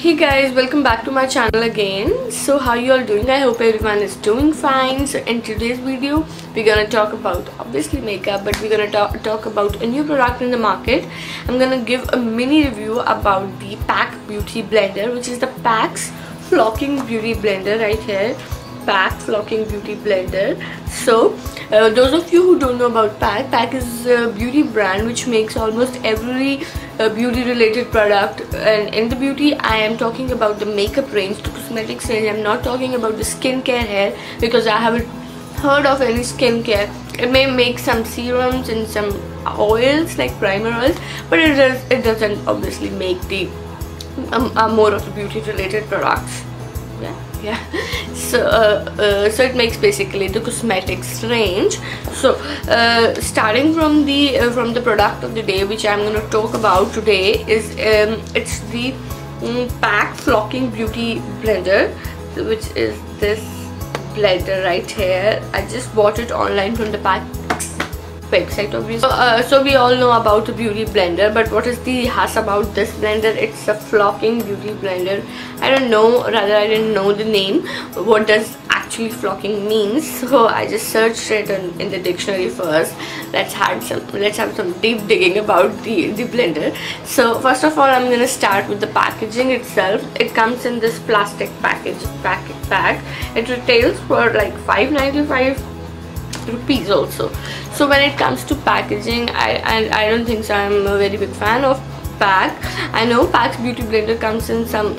Hey guys, welcome back to my channel again. So how you all doing? I hope everyone is doing fine. So in today's video we're gonna talk about obviously makeup, but we're gonna talk about a new product in the market. I'm gonna give a mini review about the PAC Beauty Blender, which is the PAC's Flocking Beauty Blender right here. PAC Flocking Beauty Blender. So those of you who don't know about PAC is a beauty brand which makes almost every beauty related product, and in the beauty I am talking about the makeup range, the cosmetics range. I'm not talking about the skincare here because I haven't heard of any skincare. It may make some serums and some oils like primer oils, but it doesn't obviously make the more of the beauty related products. Yeah. So it makes basically the cosmetics range. So starting from the product of the day, which I'm going to talk about today, is it's the PAC Flocking Beauty Blender, which is this blender right here. I just bought it online from the PAC website obviously. So we all know about the beauty blender, but what is the huss about this blender? It's a flocking beauty blender. I don't know, rather I didn't know the name. What does actually flocking means? So I just searched it in the dictionary first. Let's have some deep digging about the blender. So first of all, I'm gonna start with the packaging itself. It comes in this plastic pack. It retails for like $5.95 rupees also. So when it comes to packaging, I don't think so. I'm a very big fan of PAC. I know PAC's beauty blender comes in some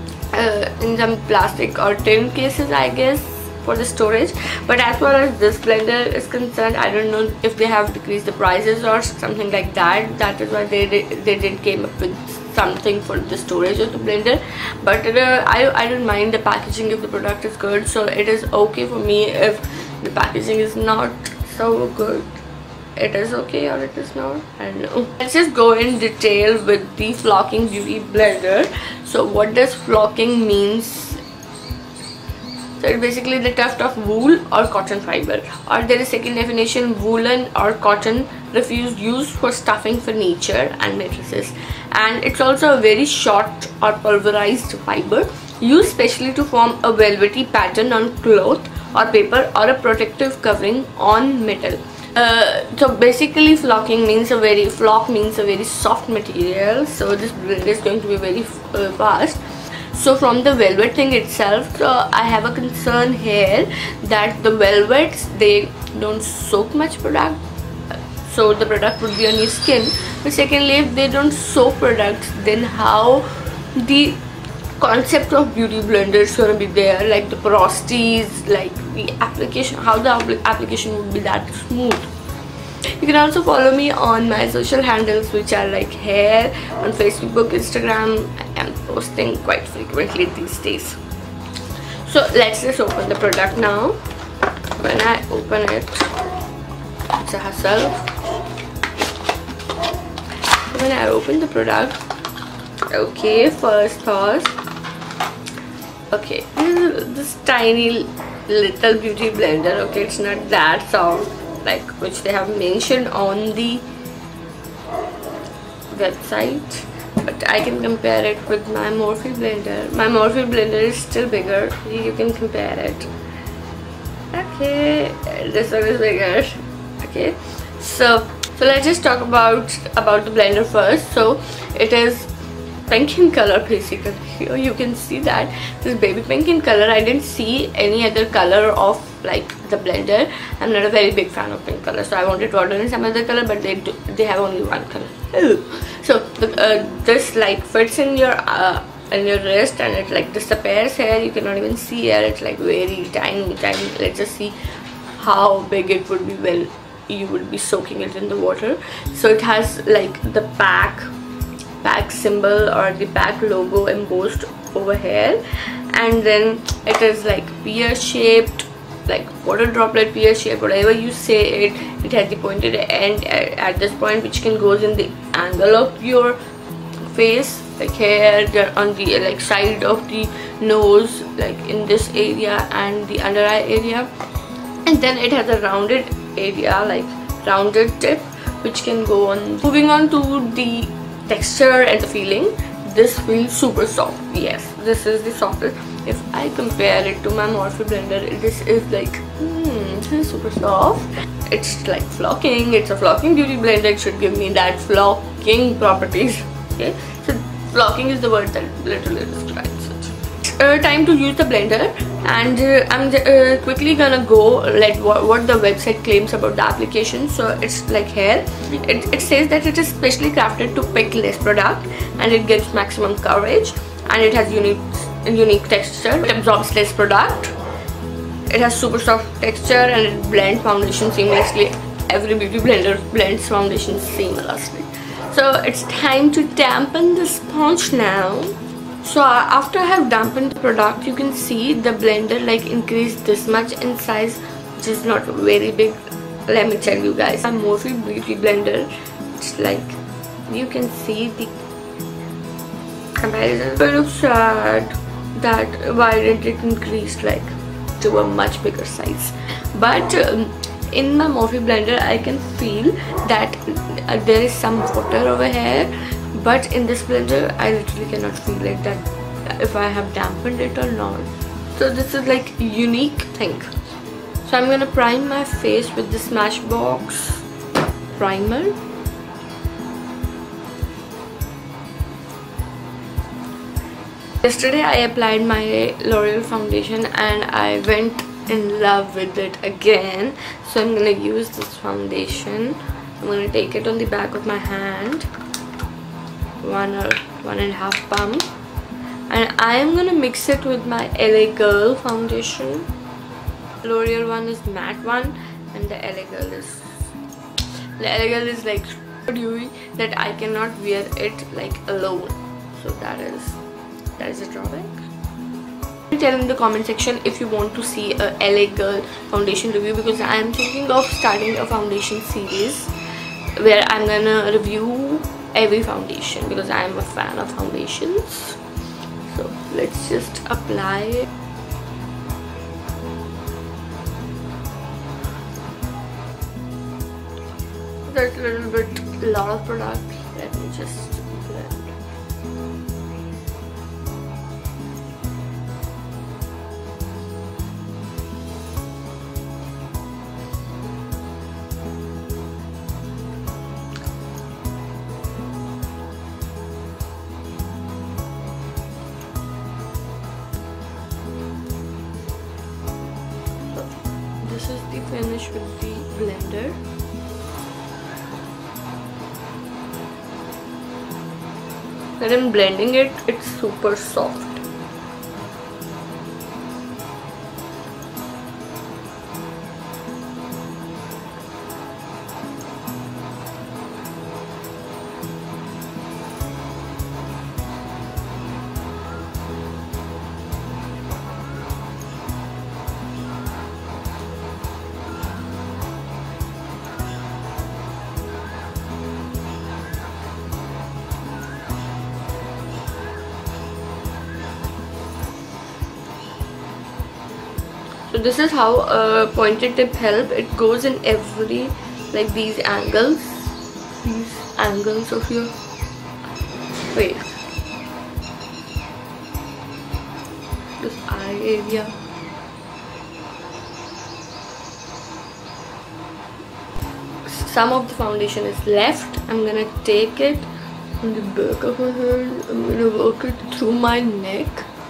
plastic or tin cases, I guess, for the storage, but as far as this blender is concerned, I don't know if they have decreased the prices or something like that. That is why they did came up with something for the storage of the blender. But I don't mind the packaging if the product is good, so it is okay for me. If the packaging is not so good, it is okay, or it is not, I don't know. Let's just go in detail with the Flocking Beauty Blender. So what does flocking means? So it's basically the tuft of wool or cotton fiber, or there is second definition, woolen or cotton refuse used for stuffing furniture and mattresses. And it's also a very short or pulverized fiber used specially to form a velvety pattern on cloth or paper, or a protective covering on metal. So basically flocking means flock means a very soft material, so this blender is going to be very fast. So from the velvet thing itself, I have a concern here that the velvets, they don't soak much product, so the product would be on your skin. But secondly, if they don't soak products, then how the concept of beauty blender is going to be there, like the porosities, like the application, how the application would be that smooth. You can also follow me on my social handles, which are like here on Facebook, Instagram. I am posting quite frequently these days. So let's just open the product now. When I open it, it's a hassle. When I open the product, okay, first thought, okay, this tiny little beauty blender. Okay, it's not that soft like which they have mentioned on the website, but I can compare it with my Morphe blender. My Morphe blender is still bigger. You can compare it. Okay, this one is bigger. Okay, so let's just talk about the blender first. So it is pink in color basically. Here you can see that this baby pink in color. I didn't see any other color of like the blender. I'm not a very big fan of pink color, so I wanted to order in some other color, but they have only one color. So this like fits in your wrist, and it like disappears here. You cannot even see here. It's like very tiny. Let's just see how big it would be when you would be soaking it in the water. So it has like the PAC symbol or the PAC logo embossed over here, and then it is like pear shaped, like water droplet, pear shaped, whatever you say it has the pointed end at this point, which can goes in the angle of your face, like here on the like side of the nose, like in this area and the under eye area. And then it has a rounded area, like rounded tip, which can go on. Moving on to the texture and the feeling, this feels super soft. Yes, this is the softest. If I compare it to my Morphe blender, this is like this is super soft. It's like flocking. It's a flocking beauty blender. It should give me that flocking properties. Okay, so flocking is the word that literally describes it. Time to use the blender, and I'm quickly gonna go what the website claims about the application. So it's like here it says that it is specially crafted to pick less product, and it gives maximum coverage, and it has unique texture. It absorbs less product. It has super soft texture, and it blends foundation seamlessly. Every beauty blender blends foundation seamlessly. So it's time to dampen the sponge now. So after I have dampened the product, you can see the blender like increased this much in size, which is not very big. Let me tell you guys, my Morphe beauty blender, it's like you can see the comparison. But it's sad that why didn't it increase like to a much bigger size. But in my Morphe blender I can feel that there is some water over here, but in this blender I literally cannot feel like that if I have dampened it or not. So this is like unique thing. So I'm gonna prime my face with the Smashbox primer. Yesterday I applied my L'Oreal foundation and I went in love with it again. So I'm gonna use this foundation. I'm gonna take it on the back of my hand, 1 or 1.5 pump, and I am gonna mix it with my LA Girl foundation. L'Oreal one is matte one, and the LA Girl is like so dewy that I cannot wear it like alone. So that is a drawback. Tell in the comment section if you want to see a LA Girl foundation review, because I am thinking of starting a foundation series where I'm gonna review every foundation because I am a fan of foundations. So let's just apply it. That's a lot of product. Let me just blend. This is the finish with the blender. When I'm blending it, it's super soft. So this is how pointed tip help. It goes in every, like these angles of your, wait, this eye area. Some of the foundation is left. I'm gonna take it on the back of my hand. I'm gonna work it through my neck.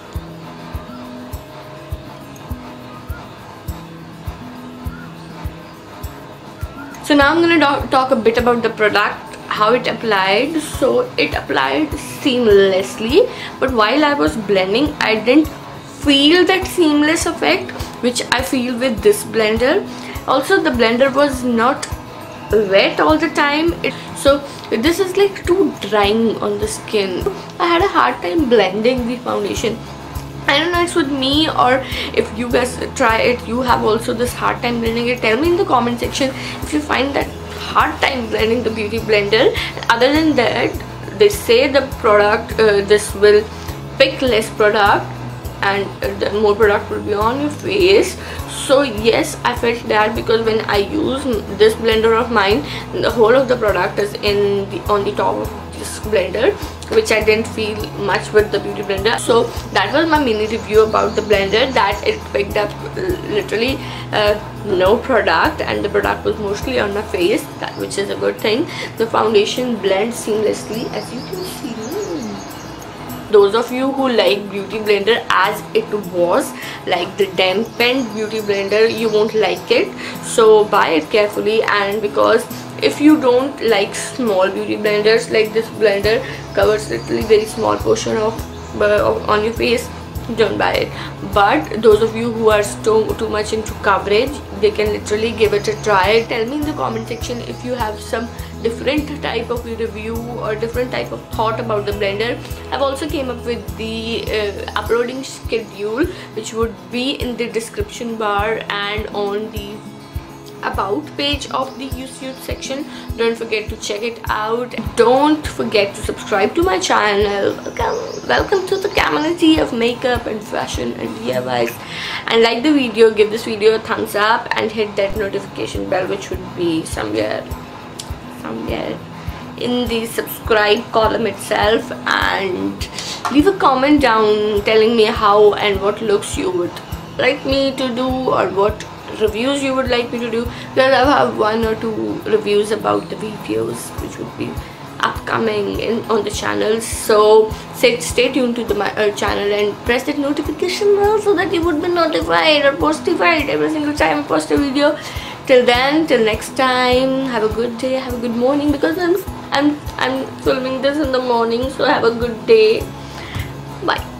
So now I'm going to talk a bit about the product, how it applied. So it applied seamlessly, but while I was blending I didn't feel that seamless effect which I feel with this blender. Also the blender was not wet all the time, so this is like too drying on the skin. I had a hard time blending the foundation. I don't know it's with me, or if you guys try it, you have also this hard time blending it. Tell me in the comment section if you find that hard time blending the beauty blender. Other than that, they say the product this will pick less product and the more product will be on your face. So yes, I felt that because when I use this blender of mine, the whole of the product is on the top of this blender, which I didn't feel much with the beauty blender. So that was my mini review about the blender, that it picked up literally no product, and the product was mostly on my face, which is a good thing. The foundation blends seamlessly, as you can see. Those of you who like beauty blender as it was, like the dampened beauty blender, you won't like it, so buy it carefully. And because if you don't like small beauty blenders, like this blender covers literally very small portion of on your face, don't buy it. But those of you who are too much into coverage, they can literally give it a try. Tell me in the comment section if you have some different type of review or different type of thought about the blender. I've also came up with the uploading schedule, which would be in the description bar and on the about page of the YouTube section. Don't forget to check it out. Don't forget to subscribe to my channel. Welcome to the community of makeup and fashion and DIYs, and like the video, give this video a thumbs up and hit that notification bell, which would be somewhere in the subscribe column itself, and leave a comment down telling me how and what looks you would like me to do, or what reviews you would like me to do, because I have 1 or 2 reviews about the videos which would be upcoming on the channel. So stay tuned to the channel and press that notification bell so that you would be notified or postified every single time I post a video. Till then, till next time, have a good day, have a good morning, because I'm filming this in the morning, so have a good day. Bye.